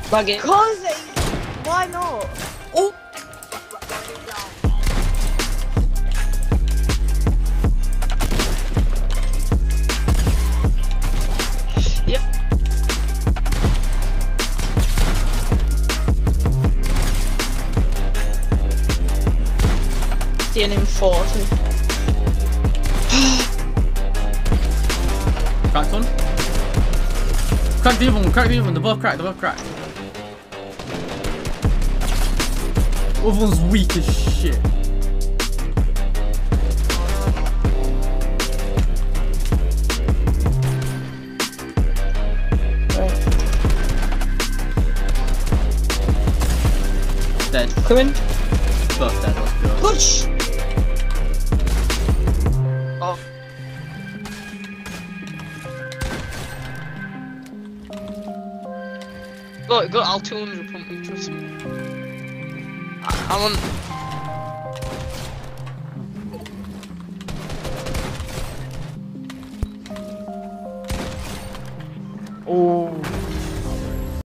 Bag it. Cause why not? Oh! Yep. Stealing him 40. Cracked one. Crack the other one, crack the other one. They're both cracked, they're both cracked. The other one's weak as shit. Dead. Come in. Both dead, let's go. Push! Oh. Look, got all 200 pumping, trust me. I want.